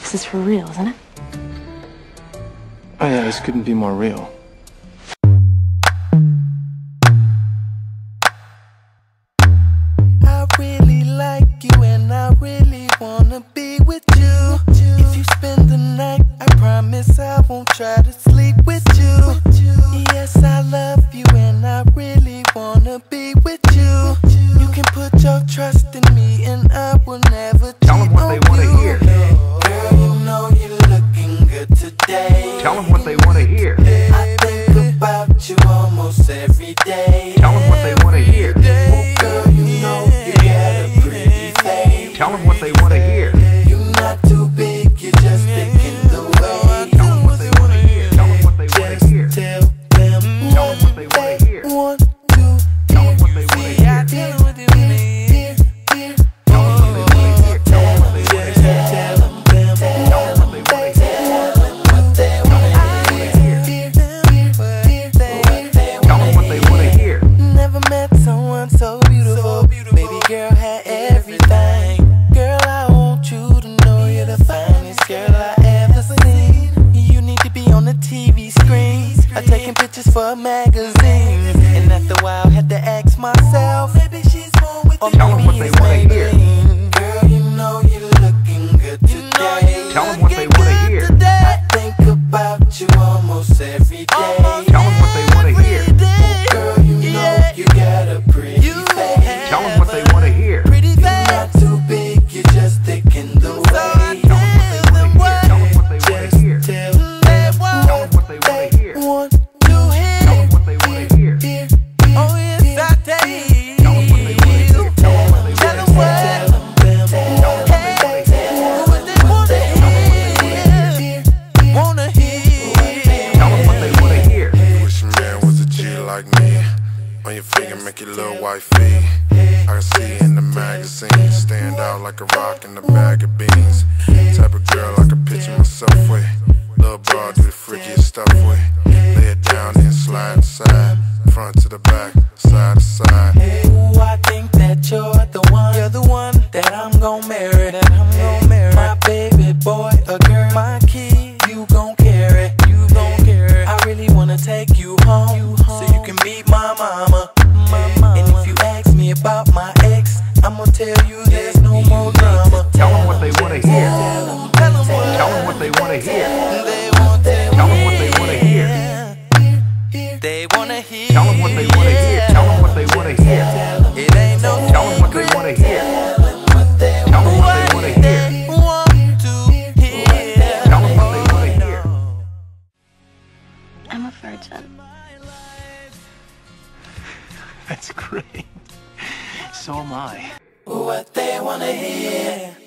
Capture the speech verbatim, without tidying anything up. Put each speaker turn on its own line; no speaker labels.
This is for real, isn't it?
Oh yeah, this couldn't be more real.
I really like you and I really wanna be with you. If you spend the night, I promise I won't try to sleep with you. Yes, I love you and I really wanna be with you. You can put your trust in me and I will never cheat
Tell them what
on
they want to
you.
hear.
Girl, you know you're looking good today.
Tell them what they want to hear.
I think about you almost every day.
Tell them what they want to hear.
Oh, girl, you know you got a pretty face.
Tell them what they want to hear.
You're not too big, you're just thick in the way.
Tell them what they want to hear. Tell them what they want to hear.
Just tell them
Tell them what they want to hear.
want to
Tell them what they want to hear.
hear, hear, hear.
Tell them what they want to hear. Tell them what they want to
Just
hear.
tell them, them,
Tell them what they want to hear.
tell them what they wanna hear, hear, hear, hear,
Tell them what they want to hear.
Never met someone so beautiful. Baby girl had everything. Girl, I want you to know you're the finest girl I ever seen. You need to be on the T V screen, or taking pictures for magazines. And after a while, had to ask myself, maybe she's born with
Tell
the
them what they wanna hear.
Girl, you know you're looking good today.
Tell them what they want to hear.
I think about you almost every day.
Tell them what they want to hear.
Girl, you know you got a pretty face.
Tell them what they want to hear.
You're not too big, you're just thick in the way.
Tell them what they want to hear. Tell them what they want to hear.
Just tell
Tell them what they want to hear.
want to hear.
Tell them what they want to hear.
Hear, oh yes, I tell you.
Tell them what they want to hear. Tell them what they
Tell
want
them
to
what.
hear.
Tell them,
Tell them what they want to hear.
what they wanna hear. Wanna hear.
Tell them what they want to hear.
Wish a man was a G like me. On your finger, make your little white feet. I can see you in the magazine. Stand out like a rock in a bag of beans. Type of girl I can picture myself with. Little broad, do the freakiest stuff with. Lay it down and slide inside. Front to the back, side to side.
Ooh, I think that you're the one. You're the one that I'm gon' marry. That I'm gon' marry. My baby boy, a girl, my key. You gon' carry. You gon' carry. I really wanna take you home, so you can meet my mama. And if you ask me about my ex, I'ma tell you there's no more drama.
Tell them what they want to hear.
Tell them, tell them what.
Tell them what they want to hear.
They want, they
Tell them what they want to hear.
They wanna hear.
Tell them what they want to hear. Tell them what they want to hear.
It ain't no
Tell them what they want to hear.
Tell them what they
Tell them what they want to hear.
want to hear.
Tell them what they want to hear.
I'm a virgin.
That's great. So am I.
What they wanna hear.